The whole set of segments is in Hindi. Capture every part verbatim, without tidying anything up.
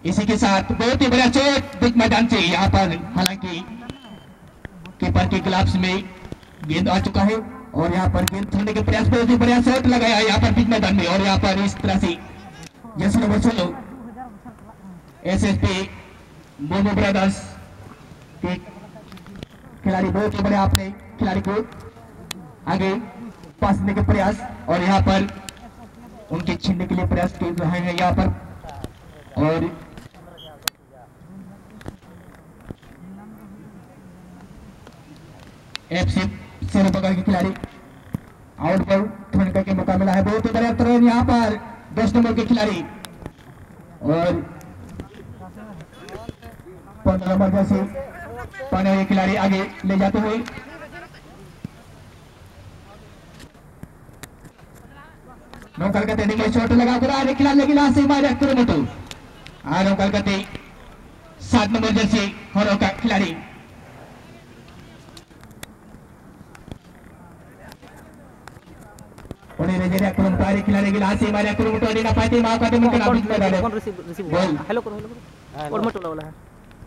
इसी के साथ बहुत ही बड़ा चोट बिग मैदान से यहाँ पर, हालांकि कीपर के ग्लव्स में गेंद आ चुका है और यहाँ पर गेंद छोड़ने के प्रयास, बहुत ही बड़ा शॉट लगाया यहाँ पर बिग मैदान में। और यहाँ पर इस तरह से जैसे नंबर सोलह एसएसपी मोमो ब्रदर्स के खिलाड़ी, बहुत ही बड़े आपने खिलाड़ी को आगे पास देने के प्रयास और यहाँ पर उनके छीनने के लिए प्रयास कर रहे हैं यहाँ पर। और एफसी शेरबगर के खिलाड़ी आउट बॉल थ्रोन के मौका मिला है। बहुत ही बड़ा थ्रोन यहाँ पर दस नंबर के खिलाड़ी और पंद्रह नंबर जैसे पाने हुए खिलाड़ी आगे ले जाते हुए नौकल कहते नहीं शॉट लगा कर आगे खिलाड़ी लगी लास्ट से मारे कुरुमुटु आ नौकल कहते सात नंबर जैसे हरो का खिलाड़ी उन्हें नजरिया कुरुमुटु आगे खिलाड़ी की लास्ट से मारे कुरुमुटु और ना पाते मां कहते मुझे नाम लिखना डाले कौन रिसीव रिसीव हेलो करो हेलो करो और मत वाला है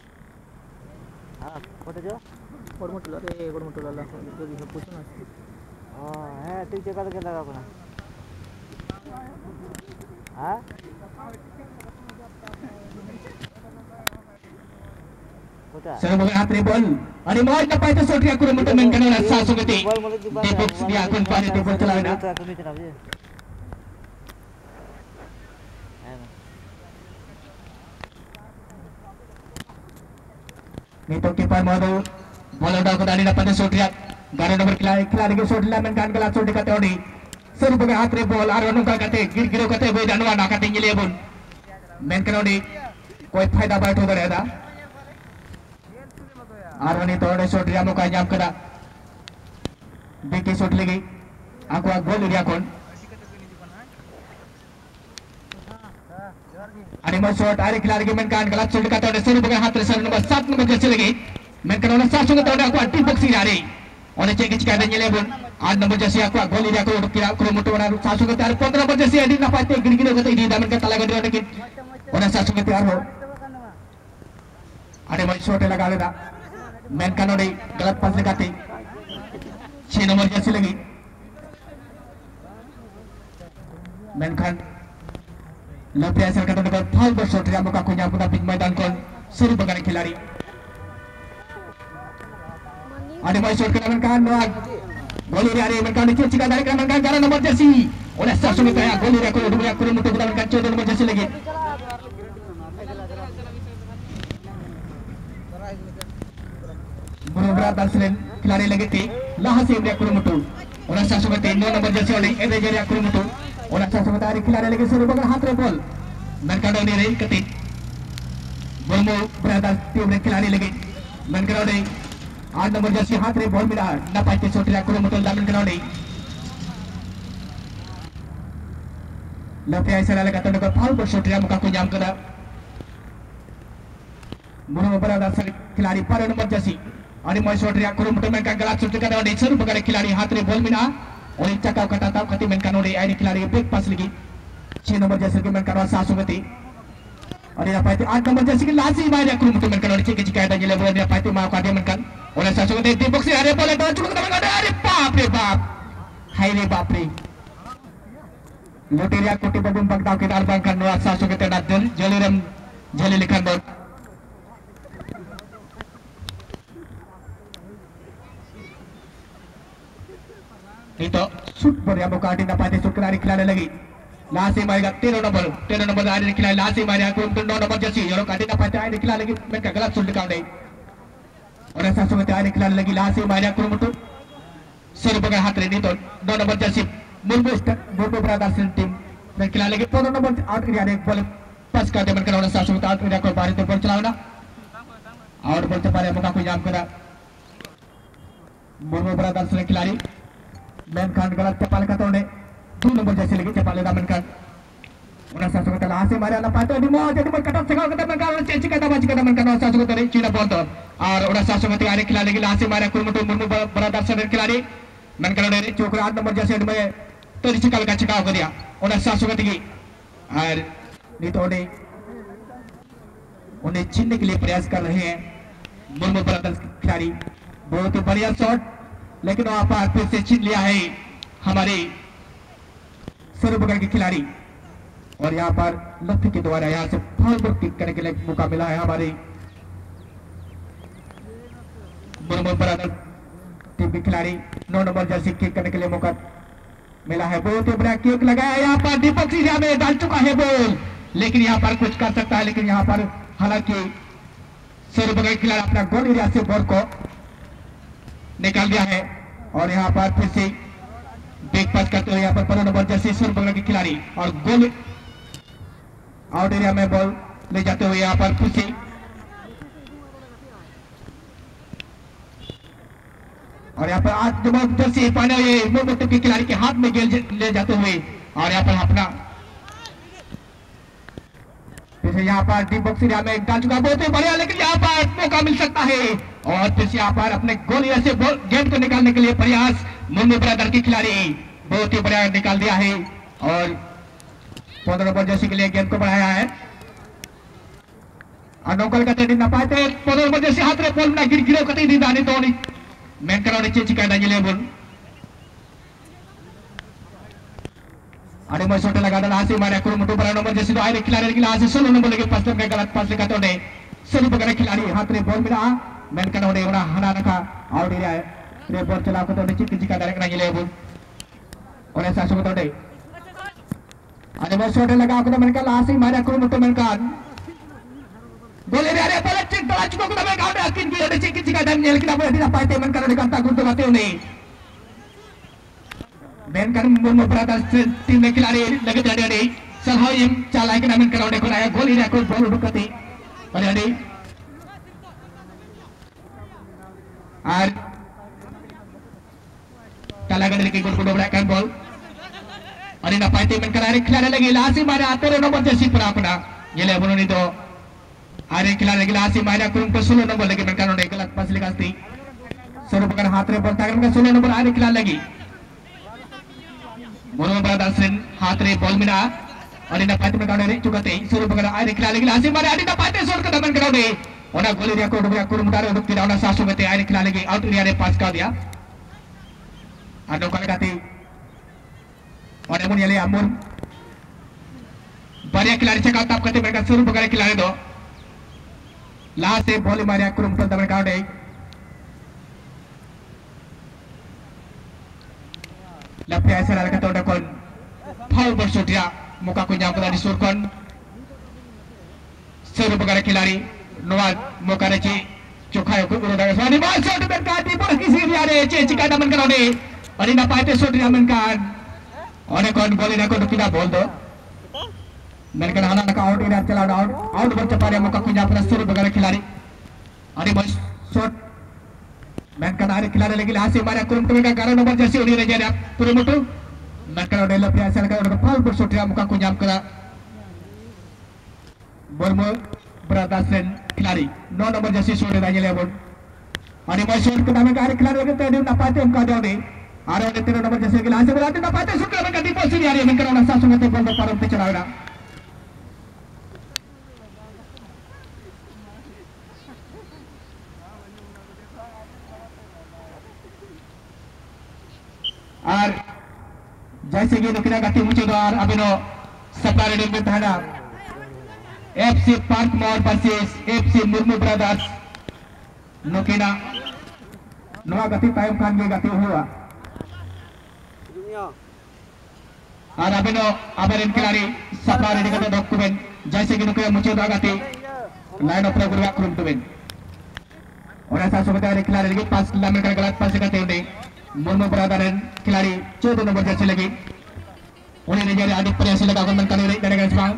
हां कोटे जो और मत रे और मत वाला जो भी पूछो ना हां है ठीक जगह के लगा अपना हां सर बघा हात रे बॉल आणि मॉल न पाहिजे सोटिया कुरुमुटु मेन कनाला सासुगती दीपक दिया कोण पाणी ते बॉल चलावे ना नहीं तो कीपर मधु बॉल डाल को दानी न पाहिजे सोटिया गारो नंबर खिलाड़ी खिलाड़ी के सोटिला मेन कान गला सोटी का तोड़ी सर बघा हात रे बॉल आरो नुका कहते गिर गिरो कहते बोई जानवा ना कहते इंगिले बोल मेन कनोडी कोई फायदा बैठ हो रहेगा आरो ने तोड़े शॉट रिया मौका जाम करा बीके शॉट लगी आको आ गोल रिया कोन आणि मग शॉट आरे खिलाड़ी के मेन कान गला शॉट का तोड़े सर बघा हात रे सर नंबर सात नंबर जैसे लगी मेन कनोना सात संग तोड़े आको टी बॉक्सिंग आ रही और चेक किच कहते इंगिले बोल आठ नंबर जैसे आको गोल रिया को किरा कुरुमुटु वाला सात संग तार पंद्रह नंबर जैसे एडी ना पाते गिर गिरो कहते दी दामन का तला गड्डी लेकिन और सात संग तैयार हो अरे मग शॉट लगा लेना मैन कनोडी गलत पास लगाते छह नंबर जैसे लगी मैन खान लंबे असर करने पर फाउल पर शॉट रिया मौका को यहाँ पूरा बिग मैदान को शुरू बगाने खिलाड़ी आणि मग शॉट करने का गोली रिया रे मन का नीचे चिका डाले मन का ग्यारह नंबर जैसी और ऐसा सुन गया गोली रिया को दुनिया को मुट्ठी बदल का चौदह नंबर जैसे लगे बुरा दर्शन खिलाड़ी लगे थे लाहा से रिया को मुट्ठी और ऐसा सुन गया नौ नंबर जैसे वाले ए रिया को मुट्ठी और अच्छा सुन गया खिलाड़ी लगे शुरू बगल हाथ रे बॉल मन का डोने रे कते बोमो ब्रदर टीम ने खिलाड़ी लगे मन का डोने आठ नंबर जैसे हाथ रे बॉल मिला ना पाते शॉट रिया को मुट्ठी दामन का डोने लपे ऐसा लगा तो का फाउल पर शॉट रिया मुका को जाम करा बोमो ब्रदर खिलाड़ी पर नंबर जैसी आणि मग शॉट रिया को मुट्ठी में का गला शॉट का डोने शुरू बगल खिलाड़ी हाथ रे बॉल मिला और एक चक्का कटाता खती मेन कानोडी आई खिलाड़ी ब्रेक पास लगी छह नंबर जैसे कि मेन कानवा सासुगती और ये पाते आठ नंबर जैसे कि लासी मार या कुरुमुटु मेन कानोडी के चिकायदा जिले बोल या पाते मां का मेन कान और सासुगती दीपक से अरे बोले तो चुक अरे बाप रे बाप हाय रे बाप रे लोटेरिया कोटी बबुम पकताव के दाल बंग करनो सासुगती ना जल जलिरम जली लिखन दो नहीं तो शूट पर या मौका ना पाते शूट खिलाड़ी खिलाने लगी लास्ट से मारेगा तेरह नंबर तेरह नंबर आने खिलाड़ी लास्ट से मारेगा कोई नौ नंबर जैसी यारों काटे ना पाते आने खिलाने लगी मैं का गलत शूट निकाल दे और ऐसा सुनते आने खिलाने लगी लास्ट से मारेगा कुरुमुटु सर बगा हाथ रे नहीं तो नौ नंबर जैसी मुलबुस्ट बोटो ब्रदर्स टीम मैं खिलाने लगी पंद्रह नंबर आउट एरिया ने बॉल पास कर दे मन करना सात सुनते आउट एरिया को बाहर तो बॉल चलाओ ना आउट बॉल से पारे मौका को जाम करा बोटो ब्रदर्स ने खिलाड़ी मैन खान गलत चपाल का तोड़े दो नंबर जैसे लगे चपाले दामन खान उन्हें सासू को तलाश से मारे ना पाते नहीं मौज जब कटअप से का कदम का चेंज का दबा का दमन करना सासू को तरे चीना बॉल तो और उन्हें सासू को तैयारी खिलाने की लास्ट से मारे कुरुमुटु मुर्मू बड़ा दर्शन खिलाड़ी मैन करने रे चोकर आठ नंबर जैसे में तो चिकल का चिकाव कर दिया उन्हें सासू को तगी और नहीं तो ने उन्हें छीनने के लिए प्रयास कर रहे हैं मुर्मू ब्रदर्स खिलाड़ी। बहुत ही बढ़िया शॉट, लेकिन वहां पर फिर से छीन लिया है हमारे स्वरूपगढ़ के खिलाड़ी। और यहाँ पर लफ्टी के द्वारा यहाँ से फाउल किक करने के लिए मौका मिला है हमारे मुर्मू ब्रदर्स टीम के खिलाड़ी। नौ नंबर जर्सी किक करने के लिए मौका मिला है। बहुत ही बड़ा किक लगाया यहाँ पर, दीपक सिंह में डाल चुका है बॉल, लेकिन यहाँ पर कुछ कर सकता है, लेकिन यहाँ पर हालांकि स्वरूपगढ़ खिलाड़ी अपना गोल एरिया से बॉल को निकाल दिया है। और यहाँ पर फिर से बैक पास करते हुए यहाँ पर पंद्रह नंबर जर्सी स्वरूपगढ़ के खिलाड़ी और गोल आउट एरिया में बॉल ले जाते हुए यहाँ पर फिर से और यहाँ पर आज जब जर्सी पाने हुए मुर्मू टीम के खिलाड़ी के हाथ में गेंद ले जाते हुए और यहाँ पर अपना फिर से यहाँ पर डी बॉक्स एरिया में डाल चुका, बहुत ही बढ़िया, लेकिन यहाँ पर मौका मिल सकता है। और फिर से यहाँ पर अपने गोल एरिया से गेंद को निकालने के लिए प्रयास मुर्मू ब्रदर के खिलाड़ी, बहुत ही बढ़िया निकाल दिया है। और पंद्रह नंबर जर्सी के लिए गेंद को बढ़ाया है। अनोकल का तेरी ना पाते पंद्रह नंबर जर्सी हाथ में बॉल ना गिर गिरो कतई दी दानी तो नहीं main kena udah cici kayak Daniel Lebon. Ada masuk dalam keadaan hasil mari aku untuk para nomor jersey itu akhirnya khiladi lagi hasil solo nomor lagi pas lagi galat pas lagi kata udah solo bergerak khiladi हाथ में बॉल मिला main kena udah उन्हें हना रखा आउट एरिया है रे बॉल चला को तो उन्हें चिक चिका डायरेक्ट Daniel Lebon उन्हें सासु को तो उन्हें ada masuk lagi aku तो main kena hasil mari aku untuk main kan boleh ada bola cek bola cukup kita main counter akin kita ada cek jika Daniel kita boleh tidak pakai main karena dekat takut untuk hati ini main kan Muhammad Brothers tim में खिलाड़ी लगे थे अड़ी सलाह ये चालाय के नाम कराने को आया गोल इधर को बॉल उड़कती अड़ी अड़ी और चालाय के लिए गोल को डोबरा kan ball अड़ी ना पाते main कराने खिलाड़ी लगे लासी मारे आते रहो नंबर जैसी पूरा अपना ये ले बोलो नहीं तो आरे खिलाड़ी लगे लासी मारे कुरुम को सोलह नंबर लगे main कराने गलत पास लिखाती सौरभ कर हाथ में बॉल ताकि में सोलह नंबर आरे खिलाड़ी लगी Muhammad Brothers हाथ रे बॉल मिला और इन पाते में गाने चुका थे सौरभ कर आरे खिलाड़ी लगी लासी मारे आरे ना पाते सोल का दमन कराने और गोल एरिया को डुबरा कुरुम तारे उड़क दिया और सासू में ते आरे खिलाड़ी लगी आउट एरिया रे पास कर दिया आनो कल गाती और एमन ये ले अमूर बढ़िया खिलाड़ी से काट करते मेरे का सौरभ कर खिलाड़ी दो लास्ट से बॉल मारे कुरुम तो दमन कराने Lapis asal ada kata udah kon foul bersudia muka ku nyampe dari surkon seru begara khiladi Noah muka reci cokhay ku udah dari swani masuk di berkati pun kisi dia ada cek jika daman kalau ni ada nak pakai shot dia menkan orang kon gol ini aku tidak bol do mereka nak nak out ini cela out out bercepat dia muka ku nyampe seru begara khiladi ada mas shot main kan ada khiladi lagi hasil mari aku untuk mereka karena nomor jersey ini raja dia pura mutu main kan ada lebih asal kan udah foul bershot dia muka ku nyam kena Muhammad Brothers khiladi no nomor jersey sudah Daniel Lebon ada masuk ke dalam ada khiladi lagi tadi dapat yang kau dia ni ada orang tadi nomor jersey lagi hasil berarti dapat sudah mereka di posisi dia main kan orang sasung itu bol berparu bicara dah और जैसे कि नुकिना गति मुझे द्वार अभी नो सप्लाई रेडिंग में था ना FC Park Mall versus FC Murmu Brothers नुकिना नवा गति टाइम खान के गति हुआ और अभी नो अभी इन खिलाड़ी सप्लाई रेडिंग का डॉक्यूमेंट जैसे कि नुकिना मुझे द्वार गति लाइन ऑफ प्रोग्राम करूँ तो बिन और ऐसा सोचता है खिलाड़ी के पास लाइन का गलत पास करते हैं Muhammad Brothers खिलाड़ी चौदह नंबर जर्सी लगी उन्हें निजारे आदि प्रयास लगा कर मन करने रही करेगा इसमें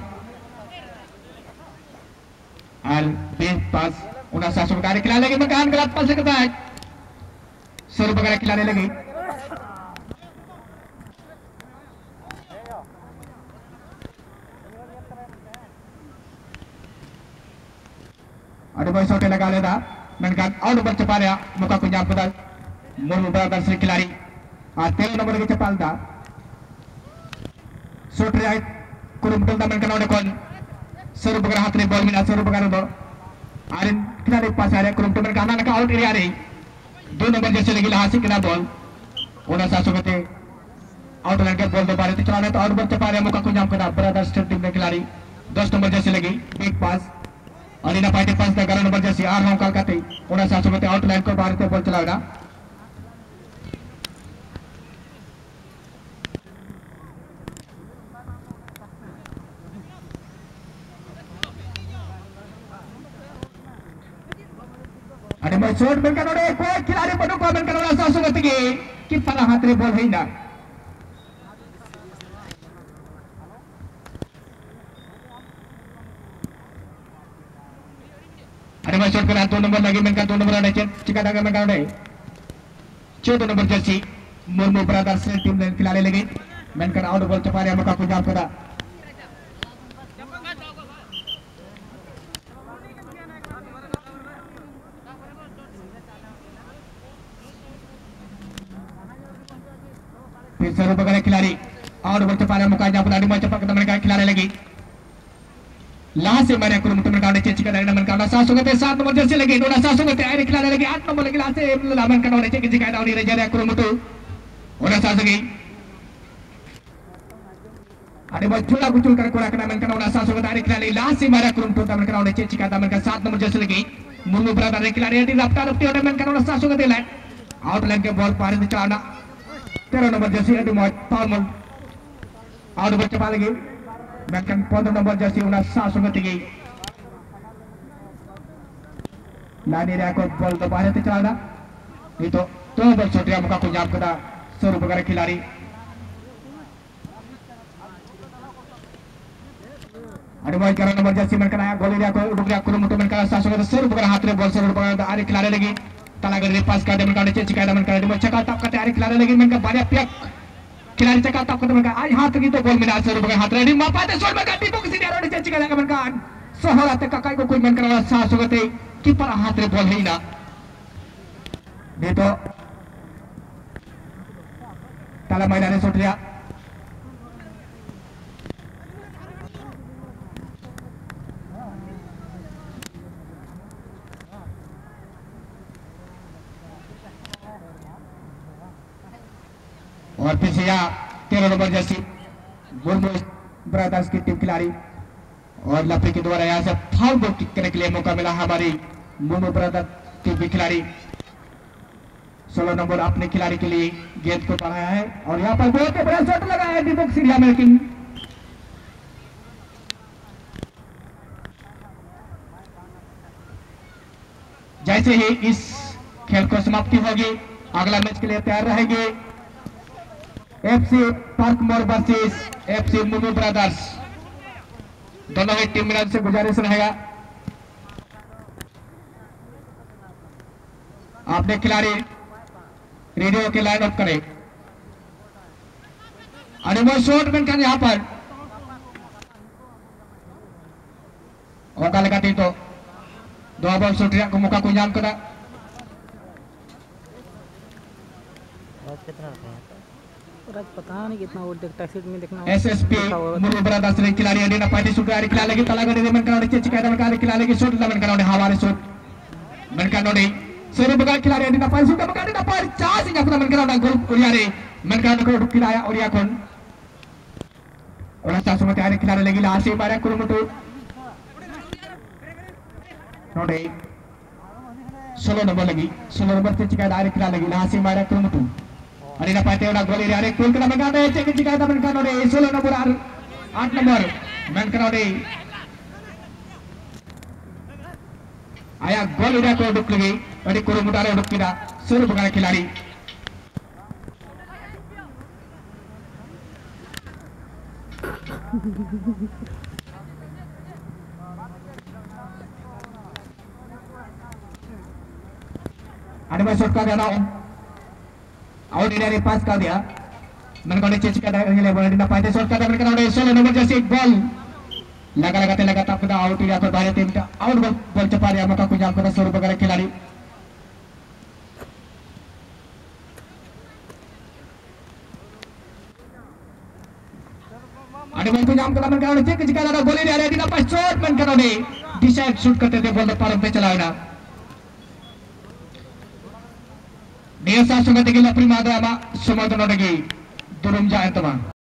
और बेस पास उन्हें सासुर कार्य खिलाड़ी लगी मकान गलत पास करता है सौरभ वगैरह खिलाड़ी लगी अरे भाई सोटे लगा लेता मैंने आउट नंबर चपा रहा मुका कुंजाम पता Muhammad Brothers खिलाड़ी आज तेरह नंबर के चपाल था शॉट राइट कुरुम टोल दामन करना उन्हें कौन सौरभ बगर हाथ में बॉल मिला सौरभ बगर दो Arin kena di pas area kurung teman kanan ke out area ni. Dua nombor jersey lagi lah hasil kena ball. Ona satu kete out lagi ball tu baru tercela tu out ball cepat yang muka kunyam kena berada stadium ni kelari. Dua nombor jersey lagi big pass. Alina pakai pass dah gara nombor jersey Ar Hong Kong kate. Ona satu kete out line ko baru tu ball cela dah. Ada masuk menkan oleh kuat kilari penuh kau menkan oleh sasung tinggi kiper hatri bol hinda. Ada masuk kena tu nombor lagi menkan tu nombor ada cek jika dah menkan oleh cek tu nombor jersey Murmu Brothers tim dan kilari lagi menkan out bol cepat yang muka kunjam kena. Seru bergerak kilari out bercepat dan muka jam pun ada cepat kita mereka kilari lagi last mana kurang untuk mereka ada cek jika dari mereka ada satu kete satu nomor jersey lagi dua satu kete air kilari lagi empat nomor lagi last laman kan ada cek jika ada orang reja kurang untuk orang satu lagi ada bola kucul kan kurang kena mereka ada satu kete air kilari last mana kurang untuk mereka ada cek jika ada mereka satu nomor jersey lagi Murmu Brothers air kilari di daftar upti ada mereka ada satu kete lain out line ke ball paris dicana Terus nomor jersey itu mau Palmon out bercepat lagi mainkan pondok nomor jersey unas sasung tinggi lani dia aku bol tu bahaya tu celana itu tu bersodra muka kunjam kita seru bergerak kilari ada mau kerana nomor jersey mainkan ayah gol dia aku uduk dia aku untuk mainkan sasung itu seru bergerak hati bol seru bergerak ada kilari lagi talaga dari pas kada mereka cek jika ada mereka di cakap tak kata hari kelari lagi mereka banyak pihak kelari cakap tak kata mereka ay hat gitu gol mina seru bagai hat ready mapa ada sol mereka tipu kesini ada cek jika ada mereka sehola teka kai ko kuy mereka rasa sugate kiper hat re bol hina dito tala mainan sotria और पीछे यहाँ तेरह नंबर जर्सी मुर्मू ब्रदर्स की टीम खिलाड़ी और लपरी के द्वारा यहाँ से फाउल गोल किक करने के लिए मौका मिला हमारी मुर्मू ब्रदर्स टीम की खिलाड़ी सोलह नंबर अपने खिलाड़ी के लिए गेंद को बढ़ाया है और यहाँ पर बहुत बड़ा शॉट लगा है दीपक सिंधिया में लेकिन जैसे ही इस खेल को समाप्ति होगी अगला मैच के लिए तैयार रहेंगे एफसी पार्क मोर वर्सेस एफसी मुर्मू ब्रदर्स दोनों ही टीम मिलान से गुजारिश रहेगा आपने खिलाड़ी रेडियो के लाइन अप करें अनुभव शॉट में कर यहाँ पर और कल का तो दो बॉल शॉट को मौका को जाम करा पता नहीं कितना वोट देखता है में देखना एसएसपी मुर्मू ब्रदर्स ने खिलाड़ी अडीना पार्टी शूट आरी खिला लगी तला गडी मन करा चे चिका मन खिला लगी शूट मन करा हवारे शूट मन का नोडी सेरे बगा खिलाड़ी अडीना पार्टी शूट बगा अडीना पार चार सिंह अपना मन करा गोल उरिया रे मन का को खिलाया उरिया कोन और अच्छा सुमते आरी खिला लगी लासी मारा कुरुमुटु नोडी सोलह नंबर लगी सोलह नंबर से चिका आरी खिला लगी लासी मारा कुरुमुटु Adina pate udah gol ini ada gol kena mengada cek jika ada menkan ode sepuluh nomor आठ nomor menkan ode ayah gol ini ko uduk lagi adi kuru mutare uduk kira seru bukan khiladi ada masuk ke dalam out ini dari pas kau dia mereka udah cek kada ini lebar di dapat shot kada mereka udah solo nomor jersey ball laga laga telaga tak kada out ini atau bahaya tim out ball ball cepat ya maka kunjam kada suruh bergerak khiladi ada ball kunjam kada mereka udah cek jika ada gol ini ada di dapat shot mereka udah decide shoot करते थे, बॉल पार पे चलाना Desa sungai tinggi la prima dama semua tu lagi turun jalan teman.